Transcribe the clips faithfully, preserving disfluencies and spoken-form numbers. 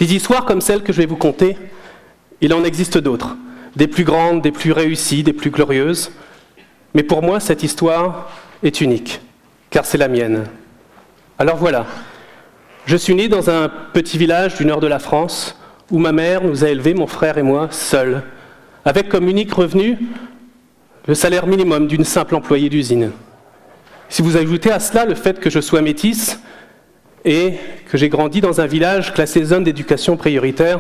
Des histoires comme celle que je vais vous conter, il en existe d'autres, des plus grandes, des plus réussies, des plus glorieuses. Mais pour moi, cette histoire est unique, car c'est la mienne. Alors voilà, je suis né dans un petit village du nord de la France, où ma mère nous a élevés, mon frère et moi, seuls, avec comme unique revenu le salaire minimum d'une simple employée d'usine. Si vous ajoutez à cela le fait que je sois métisse et que j'ai grandi dans un village classé zone d'éducation prioritaire,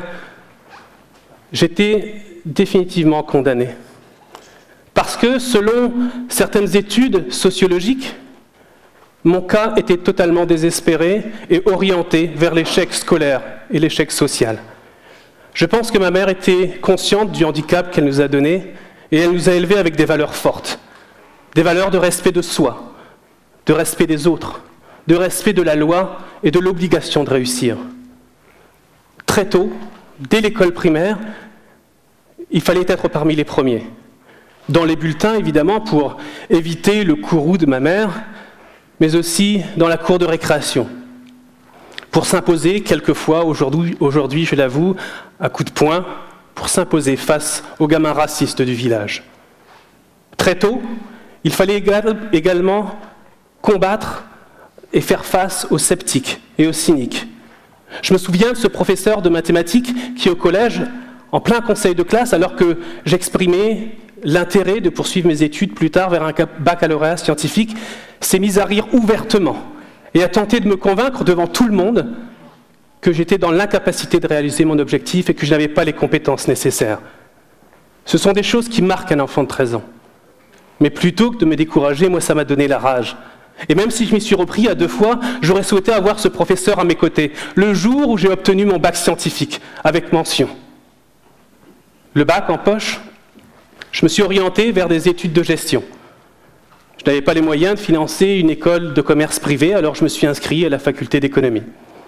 j'étais définitivement condamné. Parce que, selon certaines études sociologiques, mon cas était totalement désespéré et orienté vers l'échec scolaire et l'échec social. Je pense que ma mère était consciente du handicap qu'elle nous a donné et elle nous a élevés avec des valeurs fortes, des valeurs de respect de soi, de respect des autres, de respect de la loi et de l'obligation de réussir. Très tôt, dès l'école primaire, il fallait être parmi les premiers. Dans les bulletins, évidemment, pour éviter le courroux de ma mère, mais aussi dans la cour de récréation, pour s'imposer quelquefois, aujourd'hui, aujourd'hui, je l'avoue, à coups de poing, pour s'imposer face aux gamins racistes du village. Très tôt, il fallait également combattre et faire face aux sceptiques et aux cyniques. Je me souviens de ce professeur de mathématiques qui, au collège, en plein conseil de classe, alors que j'exprimais l'intérêt de poursuivre mes études plus tard vers un baccalauréat scientifique, s'est mis à rire ouvertement et a tenté de me convaincre devant tout le monde que j'étais dans l'incapacité de réaliser mon objectif et que je n'avais pas les compétences nécessaires. Ce sont des choses qui marquent un enfant de treize ans. Mais plutôt que de me décourager, moi, ça m'a donné la rage. Et même si je m'y suis repris à deux fois, j'aurais souhaité avoir ce professeur à mes côtés, le jour où j'ai obtenu mon bac scientifique, avec mention. Le bac en poche, je me suis orienté vers des études de gestion. Je n'avais pas les moyens de financer une école de commerce privée, alors je me suis inscrit à la faculté d'économie.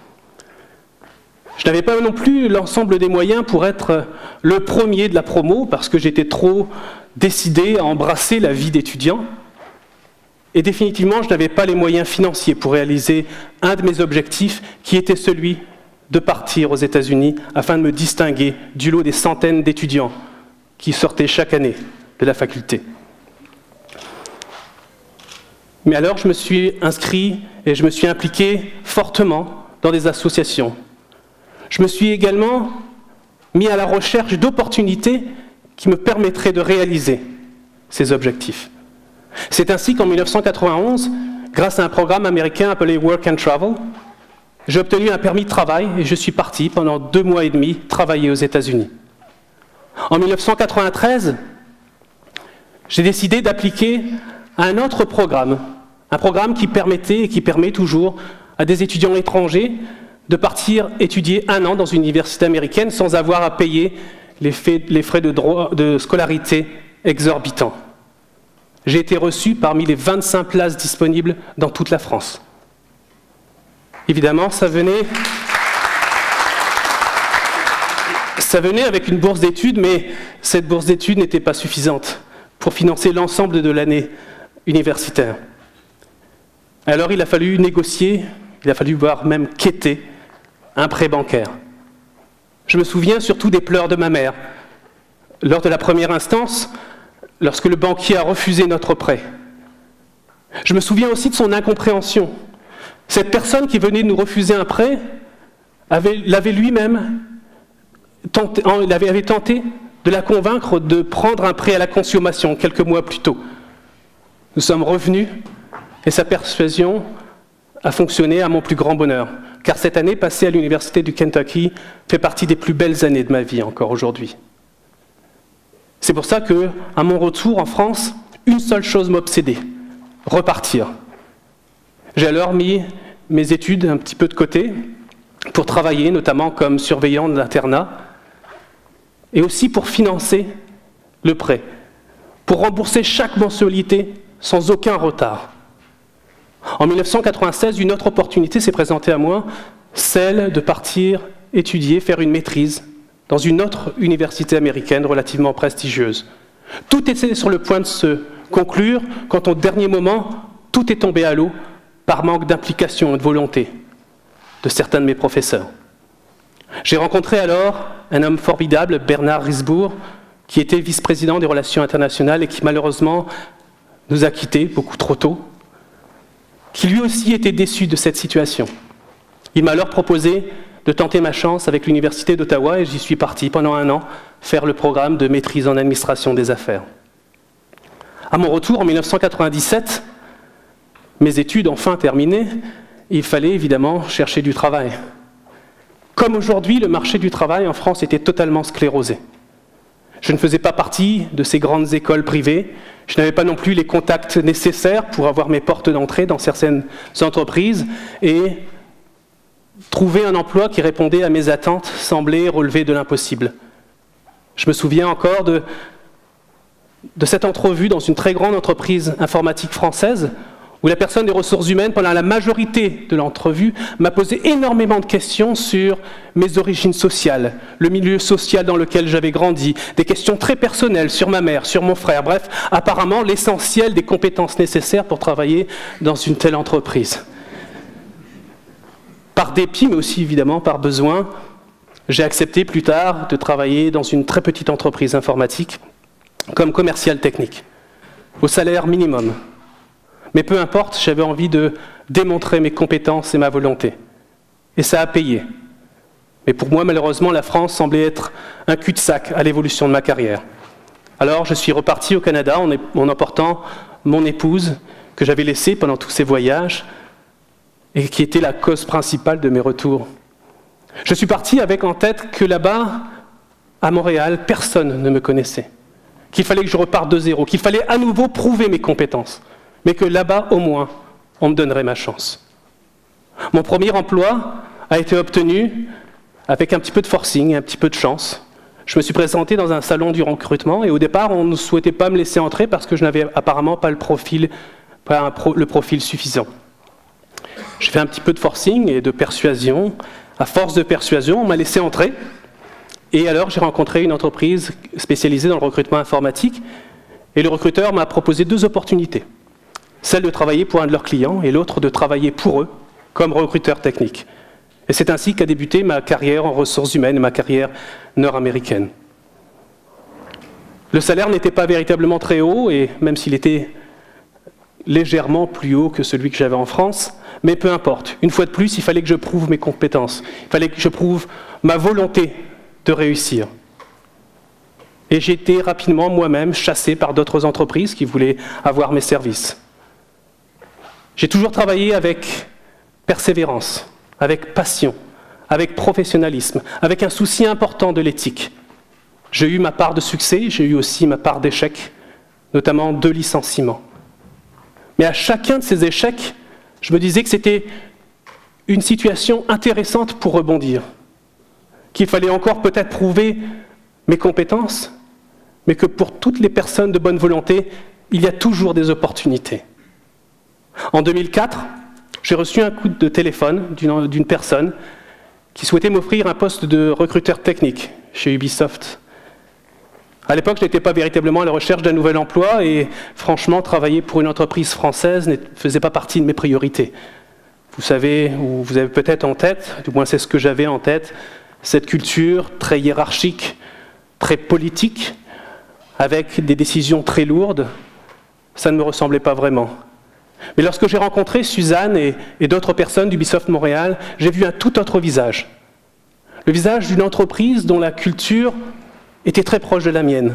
Je n'avais pas non plus l'ensemble des moyens pour être le premier de la promo, parce que j'étais trop décidé à embrasser la vie d'étudiant. Et définitivement, je n'avais pas les moyens financiers pour réaliser un de mes objectifs, qui était celui de partir aux États-Unis afin de me distinguer du lot des centaines d'étudiants qui sortaient chaque année de la faculté. Mais alors, je me suis inscrit et je me suis impliqué fortement dans des associations. Je me suis également mis à la recherche d'opportunités qui me permettraient de réaliser ces objectifs. C'est ainsi qu'en mille neuf cent quatre-vingt-onze, grâce à un programme américain appelé Work and Travel, j'ai obtenu un permis de travail et je suis parti pendant deux mois et demi travailler aux États-Unis. En mille neuf cent quatre-vingt-treize, j'ai décidé d'appliquer un autre programme, un programme qui permettait et qui permet toujours à des étudiants étrangers de partir étudier un an dans une université américaine sans avoir à payer les frais de, droit, de scolarité exorbitants. J'ai été reçu parmi les vingt-cinq places disponibles dans toute la France. Évidemment, ça venait, ça venait avec une bourse d'études, mais cette bourse d'études n'était pas suffisante pour financer l'ensemble de l'année universitaire. Alors il a fallu négocier, il a fallu voire même quêter un prêt bancaire. Je me souviens surtout des pleurs de ma mère. Lors de la première instance, lorsque le banquier a refusé notre prêt. Je me souviens aussi de son incompréhension. Cette personne qui venait de nous refuser un prêt avait, l'avait lui-même tenté, il avait, avait tenté de la convaincre de prendre un prêt à la consommation quelques mois plus tôt. Nous sommes revenus et sa persuasion a fonctionné à mon plus grand bonheur, car cette année passée à l'université du Kentucky fait partie des plus belles années de ma vie encore aujourd'hui. C'est pour ça que, à mon retour en France, une seule chose m'obsédait, repartir. J'ai alors mis mes études un petit peu de côté pour travailler, notamment comme surveillant d'internat, et aussi pour financer le prêt, pour rembourser chaque mensualité sans aucun retard. En mille neuf cent quatre-vingt-seize, une autre opportunité s'est présentée à moi, celle de partir étudier, faire une maîtrise dans une autre université américaine relativement prestigieuse. Tout était sur le point de se conclure quand, au dernier moment, tout est tombé à l'eau par manque d'implication et de volonté de certains de mes professeurs. J'ai rencontré alors un homme formidable, Bernard Risbourg, qui était vice-président des relations internationales et qui malheureusement nous a quittés beaucoup trop tôt, qui lui aussi était déçu de cette situation. Il m'a alors proposé de tenter ma chance avec l'Université d'Ottawa et j'y suis parti pendant un an faire le programme de maîtrise en administration des affaires. À mon retour en mille neuf cent quatre-vingt-dix-sept, mes études enfin terminées, il fallait évidemment chercher du travail. Comme aujourd'hui, le marché du travail en France était totalement sclérosé. Je ne faisais pas partie de ces grandes écoles privées, je n'avais pas non plus les contacts nécessaires pour avoir mes portes d'entrée dans certaines entreprises et trouver un emploi qui répondait à mes attentes semblait relever de l'impossible. Je me souviens encore de, de cette entrevue dans une très grande entreprise informatique française où la personne des ressources humaines, pendant la majorité de l'entrevue, m'a posé énormément de questions sur mes origines sociales, le milieu social dans lequel j'avais grandi, des questions très personnelles sur ma mère, sur mon frère, bref, apparemment l'essentiel des compétences nécessaires pour travailler dans une telle entreprise. Par dépit, mais aussi évidemment par besoin, j'ai accepté plus tard de travailler dans une très petite entreprise informatique comme commercial technique, au salaire minimum. Mais peu importe, j'avais envie de démontrer mes compétences et ma volonté. Et ça a payé. Mais pour moi, malheureusement, la France semblait être un cul-de-sac à l'évolution de ma carrière. Alors, je suis reparti au Canada en, en emportant mon épouse, que j'avais laissée pendant tous ces voyages, et qui était la cause principale de mes retours. Je suis parti avec en tête que là-bas, à Montréal, personne ne me connaissait. Qu'il fallait que je reparte de zéro, qu'il fallait à nouveau prouver mes compétences. Mais que là-bas, au moins, on me donnerait ma chance. Mon premier emploi a été obtenu avec un petit peu de forcing, un petit peu de chance. Je me suis présenté dans un salon du recrutement et au départ, on ne souhaitait pas me laisser entrer parce que je n'avais apparemment pas le profil, pas un pro, le profil suffisant. J'ai fait un petit peu de forcing et de persuasion. À force de persuasion, on m'a laissé entrer. Et alors, j'ai rencontré une entreprise spécialisée dans le recrutement informatique et le recruteur m'a proposé deux opportunités. Celle de travailler pour un de leurs clients et l'autre de travailler pour eux comme recruteur technique. Et c'est ainsi qu'a débuté ma carrière en ressources humaines et ma carrière nord-américaine. Le salaire n'était pas véritablement très haut, et même s'il était légèrement plus haut que celui que j'avais en France, mais peu importe. Une fois de plus, il fallait que je prouve mes compétences. Il fallait que je prouve ma volonté de réussir. Et j'ai été rapidement moi-même chassé par d'autres entreprises qui voulaient avoir mes services. J'ai toujours travaillé avec persévérance, avec passion, avec professionnalisme, avec un souci important de l'éthique. J'ai eu ma part de succès, j'ai eu aussi ma part d'échecs, notamment deux licenciements. Mais à chacun de ces échecs, je me disais que c'était une situation intéressante pour rebondir, qu'il fallait encore peut-être prouver mes compétences, mais que pour toutes les personnes de bonne volonté, il y a toujours des opportunités. En deux mille quatre, j'ai reçu un coup de téléphone d'une, d'une personne qui souhaitait m'offrir un poste de recruteur technique chez Ubisoft. À l'époque, je n'étais pas véritablement à la recherche d'un nouvel emploi et franchement, travailler pour une entreprise française ne faisait pas partie de mes priorités. Vous savez, ou vous avez peut-être en tête, du moins c'est ce que j'avais en tête, cette culture très hiérarchique, très politique, avec des décisions très lourdes, ça ne me ressemblait pas vraiment. Mais lorsque j'ai rencontré Suzanne et, et d'autres personnes d'Ubisoft Montréal, j'ai vu un tout autre visage. Le visage d'une entreprise dont la culture était très proche de la mienne,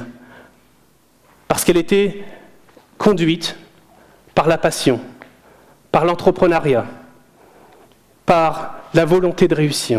parce qu'elle était conduite par la passion, par l'entrepreneuriat, par la volonté de réussir.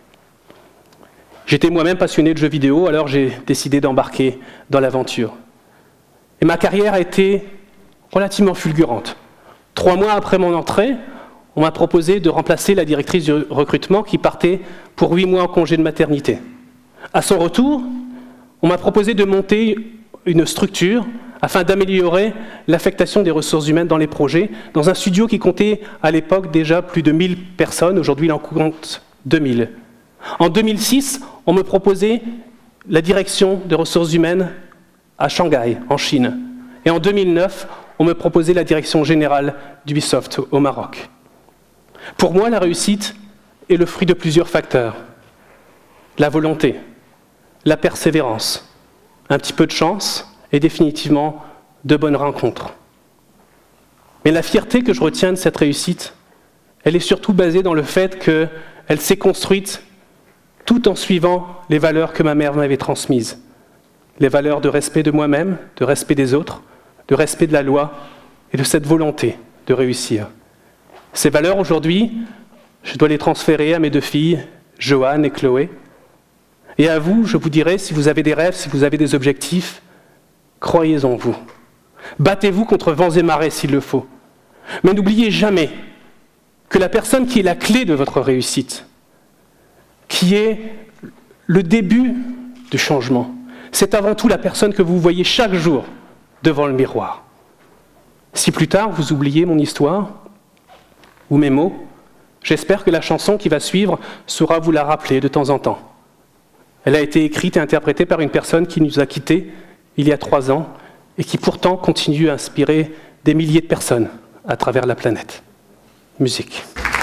J'étais moi-même passionné de jeux vidéo, alors j'ai décidé d'embarquer dans l'aventure. Et ma carrière a été relativement fulgurante. Trois mois après mon entrée, on m'a proposé de remplacer la directrice du recrutement qui partait pour huit mois en congé de maternité. À son retour, on m'a proposé de monter une structure afin d'améliorer l'affectation des ressources humaines dans les projets, dans un studio qui comptait à l'époque déjà plus de mille personnes, aujourd'hui il en compte deux mille. En deux mille six, on me proposait la direction des ressources humaines à Shanghai, en Chine. Et en deux mille neuf, on me proposait la direction générale d'Ubisoft au Maroc. Pour moi, la réussite est le fruit de plusieurs facteurs. la volonté, la persévérance, un petit peu de chance et définitivement de bonnes rencontres. Mais la fierté que je retiens de cette réussite, elle est surtout basée dans le fait qu'elle s'est construite tout en suivant les valeurs que ma mère m'avait transmises. Les valeurs de respect de moi-même, de respect des autres, de respect de la loi et de cette volonté de réussir. Ces valeurs, aujourd'hui, je dois les transférer à mes deux filles, Joanne et Chloé. Et à vous, je vous dirai, si vous avez des rêves, si vous avez des objectifs, croyez en vous. Battez-vous contre vents et marées s'il le faut. Mais n'oubliez jamais que la personne qui est la clé de votre réussite, qui est le début du changement, c'est avant tout la personne que vous voyez chaque jour devant le miroir. Si plus tard vous oubliez mon histoire ou mes mots, j'espère que la chanson qui va suivre saura vous la rappeler de temps en temps. Elle a été écrite et interprétée par une personne qui nous a quittés il y a trois ans et qui pourtant continue à inspirer des milliers de personnes à travers la planète. Musique.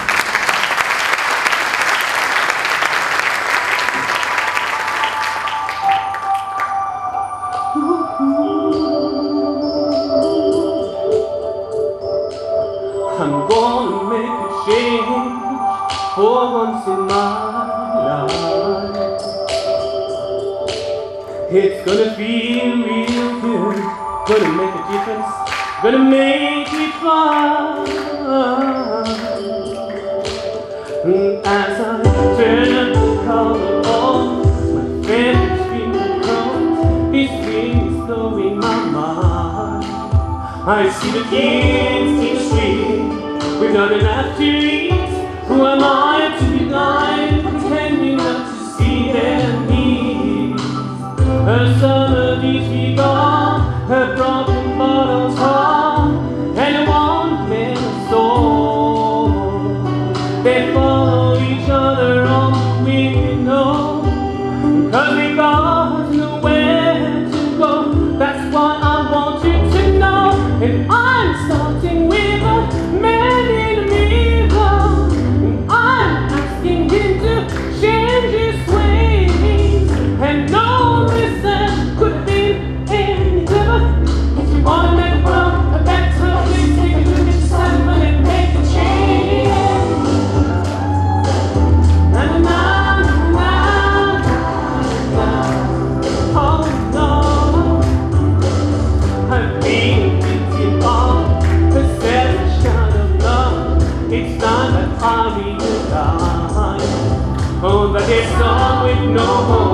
I'm gonna make a change for once in my life. It's gonna feel real good, gonna make a difference, gonna make me fly. As I turn the color on my favorite screen comes, this dream is blowing my mind. I see the kids each street, we've not enough to eat. Who am I to be blind, pretending not to see their needs? Her summer days be gone, her broken bottles gone, and one man soul. They follow each other on the window, cause we got nowhere to go. That's what I want you to know. And I'm starting with a man in a mirror, and I'm asking him to change his ways. And no research could have been any clever. If you wanna make the world a better place, take a look at yourself and make a change. Na na na na na. Oh no, I've been thinking of perception of love. It's time that I realize, oh, that there's some with no hope.